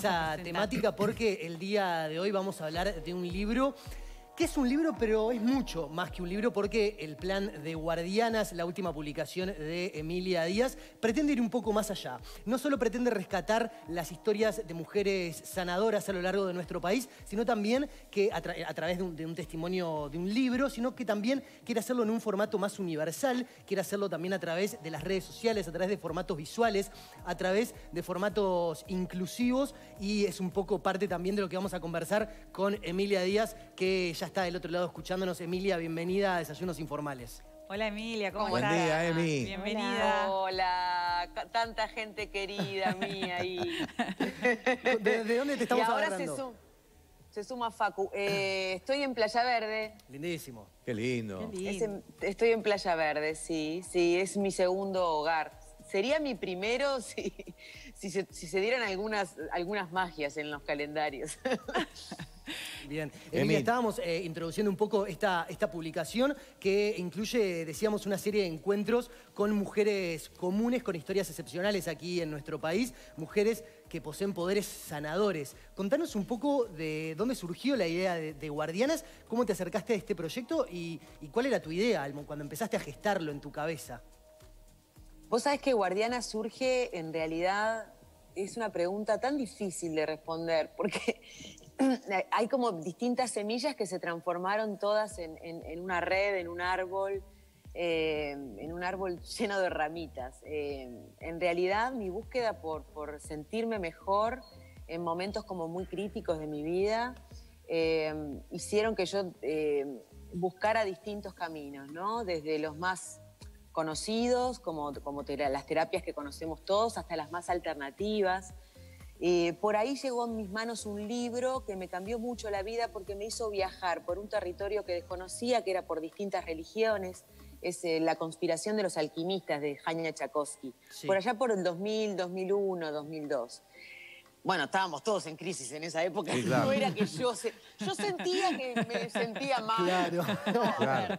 esa temática porque el día de hoy vamos a hablar de un libro que es un libro, pero es mucho más que un libro porque el plan de Guardianas, la última publicación de Emilia Díaz, pretende ir un poco más allá. No solo pretende rescatar las historias de mujeres sanadoras a lo largo de nuestro país, sino también que a través de un testimonio de un libro, sino que también quiere hacerlo en un formato más universal, quiere hacerlo también a través de las redes sociales, a través de formatos visuales, a través de formatos inclusivos, y es un poco parte también de lo que vamos a conversar con Emilia Díaz, que ya está del otro lado escuchándonos. Emilia, bienvenida a Desayunos Informales. Hola Emilia, ¿cómo estás? Buen día, Emi. Bienvenida. Hola, tanta gente querida mía ahí. ¿De dónde te estamos y ahora agarrando? se suma Facu. Estoy en Playa Verde. Lindísimo. Qué lindo. Qué lindo. Estoy en Playa Verde, sí, es mi segundo hogar. Sería mi primero si se dieran algunas magias en los calendarios. Bien. Emilia, estábamos introduciendo un poco esta publicación que incluye, decíamos, una serie de encuentros con mujeres comunes, con historias excepcionales aquí en nuestro país, mujeres que poseen poderes sanadores. Contanos un poco de dónde surgió la idea de Guardianas, cómo te acercaste a este proyecto y cuál era tu idea cuando empezaste a gestarlo en tu cabeza. Vos sabés que Guardiana surge, en realidad, es una pregunta tan difícil de responder, porque hay como distintas semillas que se transformaron todas en una red, en un árbol lleno de ramitas. En realidad, mi búsqueda por sentirme mejor en momentos como muy críticos de mi vida hicieron que yo buscara distintos caminos, ¿no? Desde los más conocidos, como las terapias que conocemos todos, hasta las más alternativas. Por ahí llegó en mis manos un libro que me cambió mucho la vida porque me hizo viajar por un territorio que desconocía, que era por distintas religiones. Es La conspiración de los alquimistas, de Jaime Tchaikovsky. Sí. Por allá por el 2000, 2001, 2002. Bueno, estábamos todos en crisis en esa época. Sí, claro. No era que yo sentía que me sentía mal. Claro. No, claro.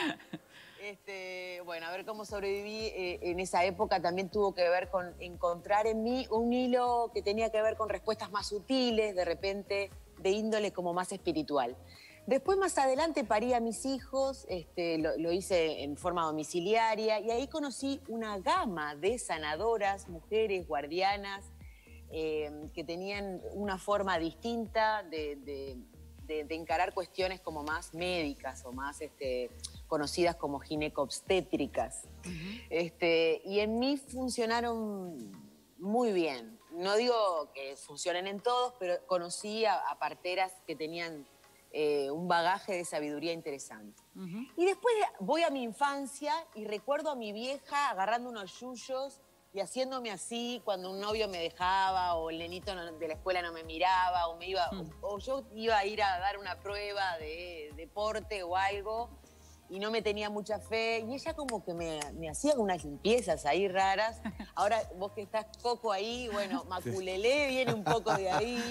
Bueno, a ver cómo sobreviví en esa época también tuvo que ver con encontrar en mí un hilo que tenía que ver con respuestas más sutiles, de repente de índole como más espiritual. Después, más adelante, parí a mis hijos, lo hice en forma domiciliaria y ahí conocí una gama de sanadoras, mujeres, guardianas, que tenían una forma distinta de encarar cuestiones como más médicas o más conocidas como ginecobstétricas. Y en mí funcionaron muy bien. No digo que funcionen en todos, pero conocí a parteras que tenían un bagaje de sabiduría interesante. Y después voy a mi infancia y recuerdo a mi vieja agarrando unos yuyos y haciéndome así cuando un novio me dejaba o el nenito de la escuela no me miraba o yo iba a ir a dar una prueba de deporte o algo y no me tenía mucha fe y ella como que me hacía unas limpiezas ahí raras. Ahora vos que estás Coco ahí, bueno, Maculelé viene un poco de ahí.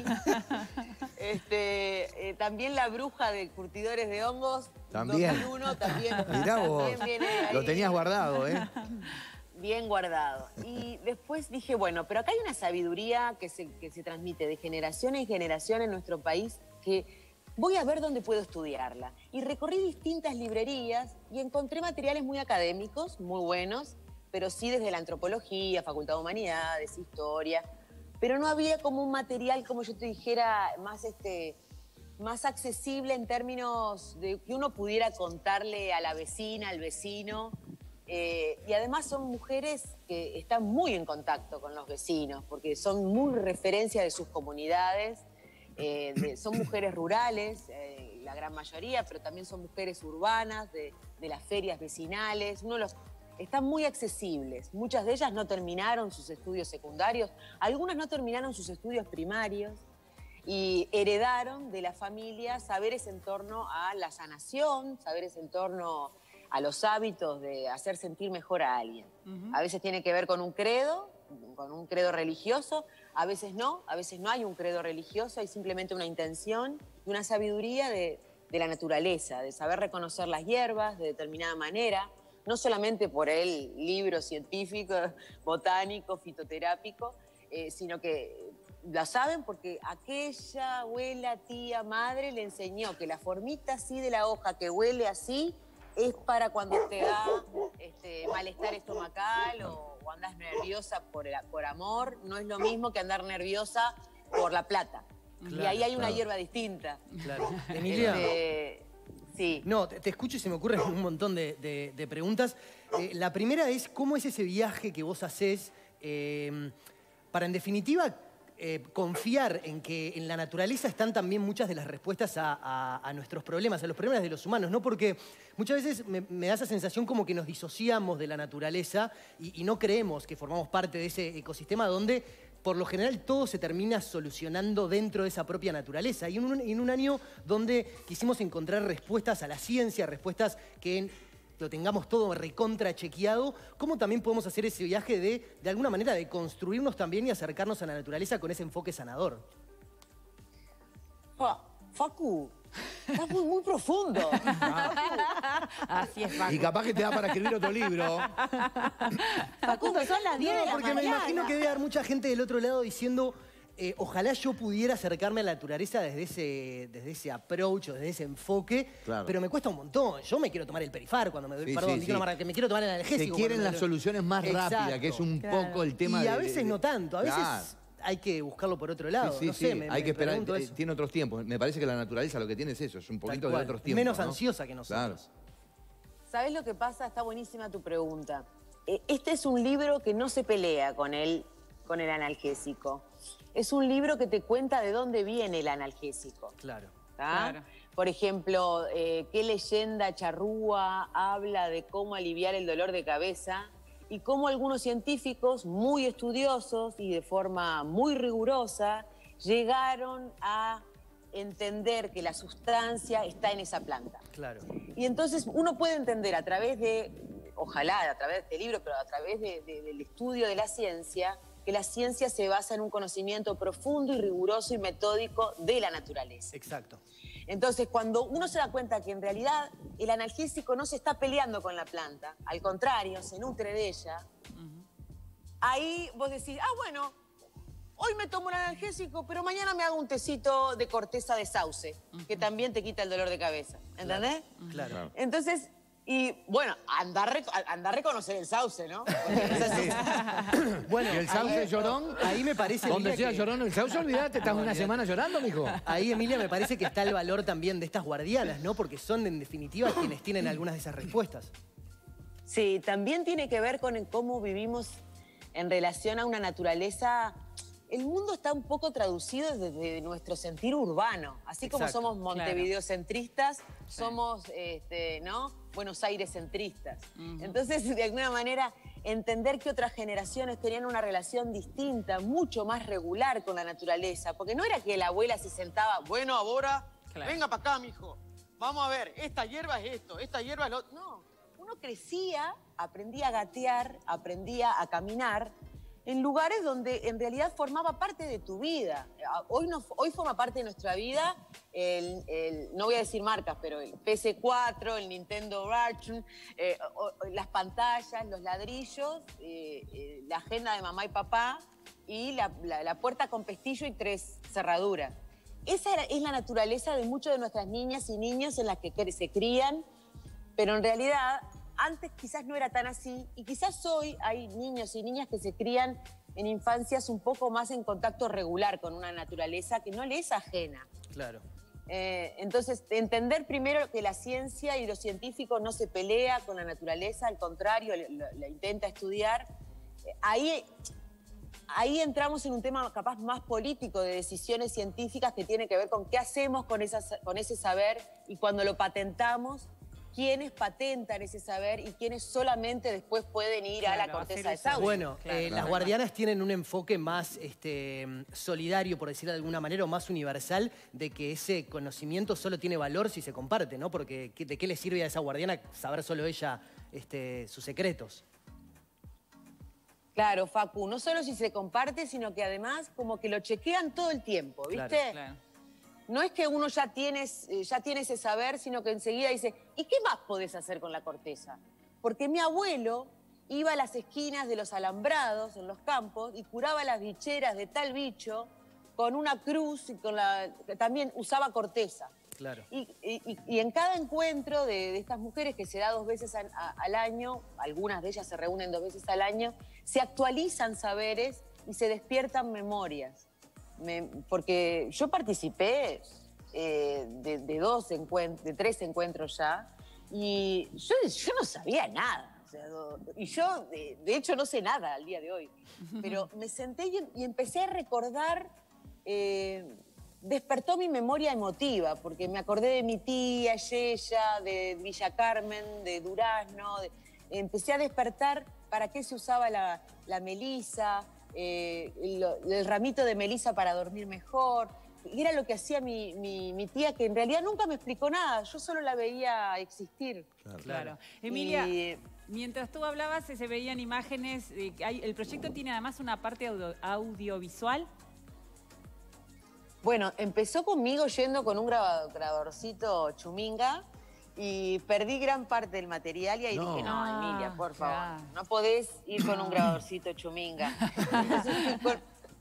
También la bruja de curtidores de hongos, también. 2001, también. Mirá vos, también viene ahí. Lo tenías guardado, ¿eh? Bien guardado. Y después dije, bueno, pero acá hay una sabiduría que se transmite de generación en generación en nuestro país que voy a ver dónde puedo estudiarla. Y recorrí distintas librerías y encontré materiales muy académicos, muy buenos, pero sí desde la antropología, Facultad de Humanidades, Historia. Pero no había como un material, como yo te dijera, más accesible en términos de que uno pudiera contarle a la vecina, al vecino. Y además son mujeres que están muy en contacto con los vecinos, porque son muy referencia de sus comunidades. Son mujeres rurales, la gran mayoría, pero también son mujeres urbanas, de las ferias vecinales. Están muy accesibles. Muchas de ellas no terminaron sus estudios secundarios, algunas no terminaron sus estudios primarios y heredaron de la familia saberes en torno a la sanación, saberes en torno a los hábitos de hacer sentir mejor a alguien. A veces tiene que ver con un credo religioso, a veces no hay un credo religioso, hay simplemente una intención y una sabiduría de la naturaleza, de saber reconocer las hierbas de determinada manera, no solamente por el libro científico, botánico, fitoterápico, sino que la saben porque aquella abuela, tía, madre le enseñó que la formita así de la hoja que huele así es para cuando te da malestar estomacal o andas nerviosa por amor. No es lo mismo que andar nerviosa por la plata. Claro, y ahí hay una claro. hierba distinta. Claro. Emilia. Sí. No, te escucho y se me ocurren un montón de preguntas. La primera es, ¿cómo es ese viaje que vos hacés para, en definitiva, confiar en que en la naturaleza están también muchas de las respuestas a nuestros problemas, a los problemas de los humanos, ¿no? Porque muchas veces me da esa sensación como que nos disociamos de la naturaleza y no creemos que formamos parte de ese ecosistema donde por lo general todo se termina solucionando dentro de esa propia naturaleza. Y en un año donde quisimos encontrar respuestas a la ciencia, respuestas que lo tengamos todo recontra chequeado, ¿cómo también podemos hacer ese viaje de alguna manera, de construirnos también y acercarnos a la naturaleza con ese enfoque sanador? Facu, estás muy profundo. Así es, Facu. Y capaz que te da para escribir otro libro. Facundo, son las 10 de la Porque mañana. me imagino que debe haber mucha gente del otro lado diciendo, ojalá yo pudiera acercarme a la naturaleza desde ese approach, o desde ese enfoque, Claro. pero me cuesta un montón. Yo me quiero tomar el Perifar cuando me doy, Sí, perdón, sí, digo sí. una marca, que me quiero tomar el analgésico. Se quieren cuando me las lo- soluciones más rápidas, que es un Claro. poco el tema Y a veces no tanto, a veces Claro. hay que buscarlo por otro lado. Sí, sí, no sé, sí. me Hay que esperar, pregunto eso. tiene otros tiempos. Me parece que la naturaleza lo que tiene es eso, es un Tal poquito de cual. otros tiempos. Menos ¿no? ansiosa que nosotros. Claro. ¿Sabés lo que pasa? Está buenísima tu pregunta. Este es un libro que no se pelea con el analgésico. Es un libro que te cuenta de dónde viene el analgésico. Claro. ¿Tá? Claro. Por ejemplo, qué leyenda charrúa habla de cómo aliviar el dolor de cabeza y cómo algunos científicos muy estudiosos y de forma muy rigurosa llegaron a entender que la sustancia está en esa planta. Claro. Y entonces uno puede entender a través de, ojalá a través de este libro, pero a través del estudio de la ciencia, que la ciencia se basa en un conocimiento profundo y riguroso y metódico de la naturaleza. Exacto. Entonces, cuando uno se da cuenta que en realidad el analgésico no se está peleando con la planta, al contrario, se nutre de ella, ahí vos decís, bueno, hoy me tomo un analgésico, pero mañana me hago un tecito de corteza de sauce, que también te quita el dolor de cabeza. ¿Entendés? Claro. Entonces, y bueno, andar a reconocer el sauce, ¿no? Porque no es así. Bueno, ¿Y el sauce llorón? Ahí me parece, Donde Emilia, sea que- llorón el sauce, olvidate, estás una semana llorando, mijo. Ahí, Emilia, me parece que está el valor también de estas guardianas, ¿no? Porque son, en definitiva, quienes tienen algunas de esas respuestas. Sí, también tiene que ver con cómo vivimos en relación a una naturaleza. El mundo está un poco traducido desde nuestro sentir urbano. Así como Exacto, somos montevideocentristas, somos ¿no? Buenos Aires centristas. Entonces, de alguna manera, entender que otras generaciones tenían una relación distinta, mucho más regular con la naturaleza. Porque no era que la abuela se sentaba, bueno, ahora, Claro. venga para acá, mijo. Vamos a ver, esta hierba es esto, esta hierba es lo otro. No, uno crecía, aprendía a gatear, aprendía a caminar en lugares donde en realidad formaba parte de tu vida. Hoy forma parte de nuestra vida no voy a decir marcas, pero el PS4, el Nintendo Virtual, las pantallas, los ladrillos, la agenda de mamá y papá y la puerta con pestillo y 3 cerraduras. Esa es la naturaleza de muchas de nuestras niñas y niños en las que se crían, pero en realidad antes quizás no era tan así y quizás hoy hay niños y niñas que se crían en infancias un poco más en contacto regular con una naturaleza que no le es ajena. Claro. Entonces, entender primero que la ciencia y los científicos no se pelea con la naturaleza, al contrario, la intenta estudiar. Ahí entramos en un tema capaz más político de decisiones científicas que tiene que ver con qué hacemos con ese saber y cuando lo patentamos, quiénes patentan ese saber y quiénes solamente después pueden ir a la Claro, corteza hacer de uso. sauce. Bueno, Claro. las guardianas tienen un enfoque más solidario, por decirlo de alguna manera, o más universal, de que ese conocimiento solo tiene valor si se comparte, ¿no? Porque ¿de qué le sirve a esa guardiana saber solo ella sus secretos? Claro, Facu, no solo si se comparte, sino que además como que lo chequean todo el tiempo, ¿viste? Claro, Claro. No es que uno ya tiene ese saber, sino que enseguida dice, ¿y qué más podés hacer con la corteza? Porque mi abuelo iba a las esquinas de los alambrados en los campos y curaba las bicheras de tal bicho con una cruz y también usaba corteza. Claro. Y en cada encuentro de estas mujeres, que se da 2 veces al año, algunas de ellas se reúnen 2 veces al año, se actualizan saberes y se despiertan memorias. Porque yo participé de 3 encuentros ya, y yo no sabía nada. O sea, y yo, de hecho, no sé nada al día de hoy. Pero me senté y empecé a recordar, despertó mi memoria emotiva, porque me acordé de mi tía, Yeya, de Villa Carmen, de Durazno. Empecé a despertar para qué se usaba la melisa, el ramito de melisa para dormir mejor. Y era lo que hacía mi tía, que en realidad nunca me explicó nada, yo solo la veía existir. Claro. Emilia, mientras tú hablabas se veían imágenes, el proyecto tiene además una parte audiovisual. Bueno, empezó conmigo yendo con un grabadorcito Chuminga y perdí gran parte del material y ahí dije, no, Emilia, por favor, no podés ir con un grabadorcito Chuminga. Entonces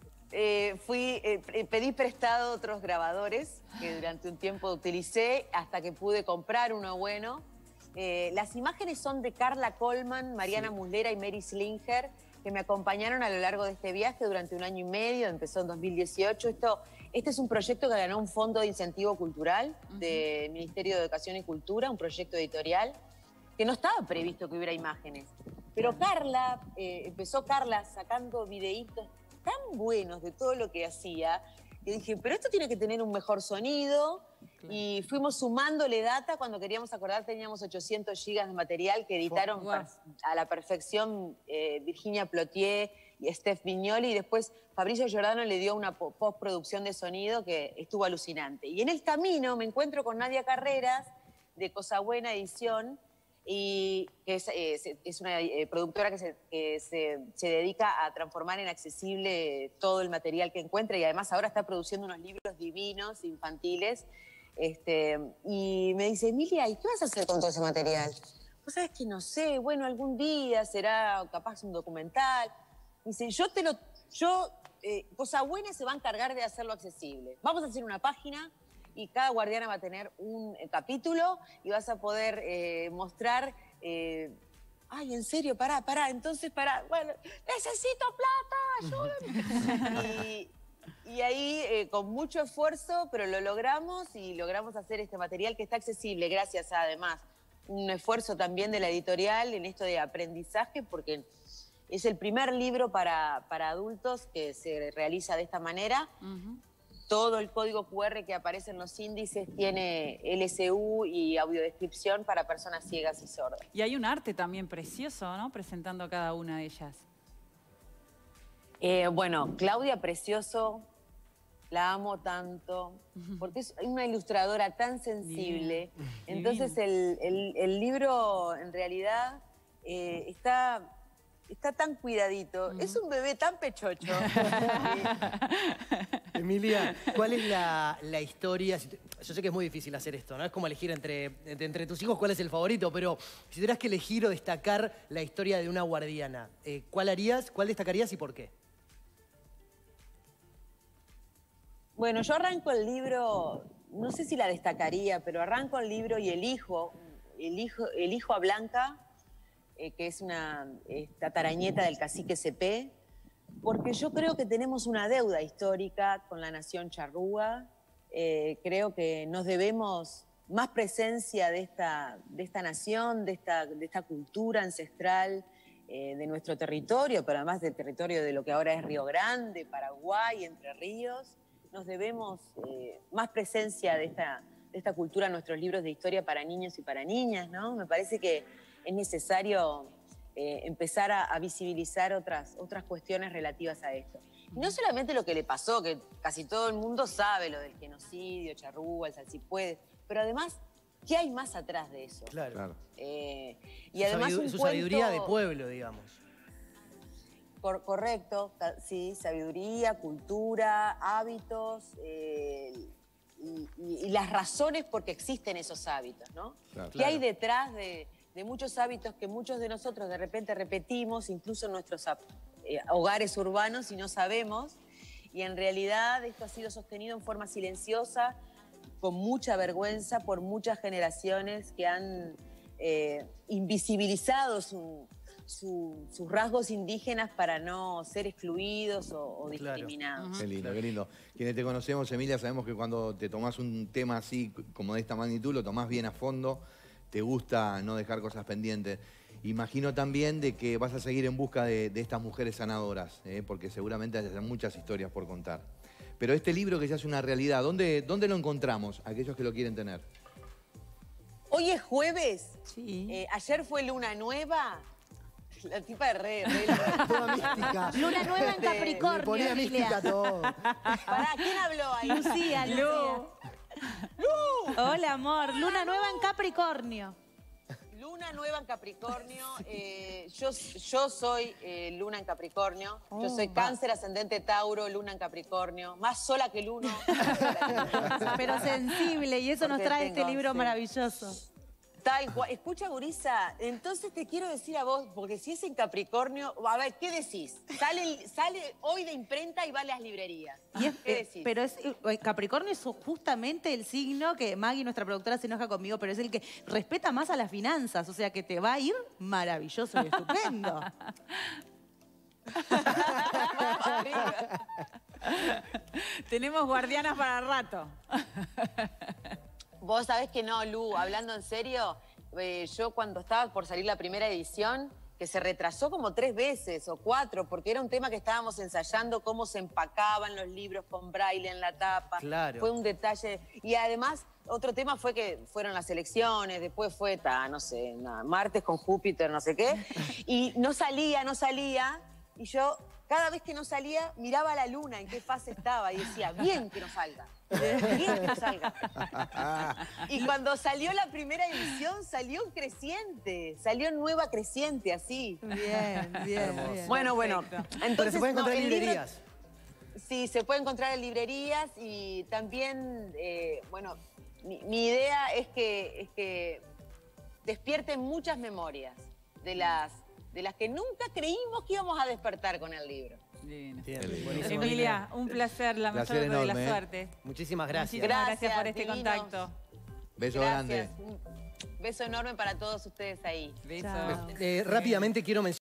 pedí prestado otros grabadores que durante un tiempo utilicé hasta que pude comprar uno bueno. Las imágenes son de Carla Colman, Mariana Muslera y Mary Slinger, que me acompañaron a lo largo de este viaje durante 1 año y medio, empezó en 2018. Este es un proyecto que ganó un fondo de incentivo cultural del Ministerio de Educación y Cultura, un proyecto editorial, que no estaba previsto que hubiera imágenes. Pero Carla, empezó sacando videitos tan buenos de todo lo que hacía, que dije, pero esto tiene que tener un mejor sonido, y fuimos sumándole data. Cuando queríamos acordar teníamos 800 gigas de material que editaron a la perfección Virginia Plotier y Steph Vignoli, y después Fabricio Giordano le dio una postproducción de sonido que estuvo alucinante. Y en el camino me encuentro con Nadia Carreras, de Cosa Buena Edición, y que es una productora que se dedica a transformar en accesible todo el material que encuentra, y además ahora está produciendo unos libros divinos, infantiles. Y me dice, Emilia, ¿y qué vas a hacer con todo ese material? Pues sabes que no sé, bueno, algún día será capaz un documental. Dice, Cosa Buena se va a encargar de hacerlo accesible. Vamos a hacer una página y cada guardiana va a tener un capítulo y vas a poder mostrar... ay, en serio, pará, entonces bueno, necesito plata, ayúdame. Y ahí, con mucho esfuerzo, pero lo logramos, y logramos hacer este material que está accesible, gracias a, además, un esfuerzo también de la editorial en esto de aprendizaje, porque es el primer libro para adultos que se realiza de esta manera. Todo el código QR que aparece en los índices tiene LSU y audiodescripción para personas ciegas y sordas. Y hay un arte también precioso, ¿no? Presentando a cada una de ellas. Bueno, Claudia Precioso, la amo tanto, porque es una ilustradora tan sensible. Bien. Entonces el libro en realidad está tan cuidadito, es un bebé tan pechocho. Emilia, ¿cuál es la historia? Yo sé que es muy difícil hacer esto, ¿no? Es como elegir entre tus hijos cuál es el favorito, pero si tuvieras que elegir o destacar la historia de una guardiana, ¿cuál harías, cuál destacarías y por qué? Bueno, yo arranco el libro, no sé si la destacaría, pero arranco el libro y elijo a Blanca, que es una tatarañeta del cacique Cepé, porque yo creo que tenemos una deuda histórica con la nación charrúa. Creo que nos debemos más presencia de esta nación, de esta cultura ancestral, de nuestro territorio, pero además del territorio de lo que ahora es Río Grande, Paraguay, Entre Ríos. Nos debemos más presencia de esta cultura en nuestros libros de historia para niños y para niñas, ¿no? Me parece que es necesario empezar a visibilizar otras cuestiones relativas a esto. Y no solamente lo que le pasó, que casi todo el mundo sabe, lo del genocidio, charrúa, el salsipuedes, pero además, ¿qué hay más atrás de eso? Claro. Y además su sabiduría de pueblo, digamos. Correcto, sí, sabiduría, cultura, hábitos y las razones por qué existen esos hábitos, ¿no? Claro. ¿Qué hay detrás de muchos hábitos que muchos de nosotros de repente repetimos, incluso en nuestros hogares urbanos, y no sabemos? Y en realidad esto ha sido sostenido en forma silenciosa, con mucha vergüenza, por muchas generaciones que han invisibilizado sus rasgos indígenas para no ser excluidos o discriminados. Claro. Qué lindo, qué lindo. Quienes te conocemos, Emilia, sabemos que cuando te tomás un tema así, como de esta magnitud, lo tomás bien a fondo, te gusta no dejar cosas pendientes. Imagino también de que vas a seguir en busca de estas mujeres sanadoras, porque seguramente hay muchas historias por contar. Pero este libro que ya es una realidad, ¿dónde lo encontramos, aquellos que lo quieren tener? Hoy es jueves. Sí. Ayer fue luna nueva. La tipa de re. Toda mística. Luna nueva en Capricornio, Me ponía mística todo. Pará, ¿quién habló ahí? Lucía. Lu. Hola, amor. Luna nueva en Capricornio. Luna nueva en Capricornio. Yo soy Luna en Capricornio. Yo soy Cáncer, ascendente Tauro, Luna en Capricornio. Más sola que el uno. Pero sensible, y eso nos trae este libro maravilloso. Tal cual. Escucha, gurisa, entonces te quiero decir a vos, porque si es en Capricornio, a ver, ¿qué decís? Sale hoy de imprenta y va a las librerías. ¿Qué decís? Pero Capricornio es justamente el signo que Maggie, nuestra productora, se enoja conmigo, pero es el que respeta más a las finanzas, o sea que te va a ir maravilloso y estupendo. Tenemos guardianas para rato. Vos sabés que no, Lu, hablando en serio, yo cuando estaba por salir la primera edición, que se retrasó como 3 veces o 4, porque era un tema que estábamos ensayando, cómo se empacaban los libros con braille en la tapa. Claro. Fue un detalle. Y además, otro tema fue que fueron las elecciones, después fue, no sé, martes con Júpiter, no sé qué. Y no salía, y yo... Cada vez que no salía, miraba a la luna en qué fase estaba y decía, bien que no salga, bien que no salga. Y cuando salió la primera edición, salió un creciente, salió nueva creciente, así. Bien, bien. Bueno, Pero entonces... se puede encontrar en el libro- librerías. Sí, se puede encontrar en librerías y también, mi idea es que despierten muchas memorias de las que nunca creímos que íbamos a despertar con el libro. Divino. Bien, buenísimo. Emilia, un placer, la Placer mayor de enorme, la suerte. Muchísimas gracias. Muchísimas gracias por Gracias, este divinos. contacto. Beso grande. Gracias. Un beso enorme para todos ustedes ahí. Besos. Chao. Rápidamente quiero mencionar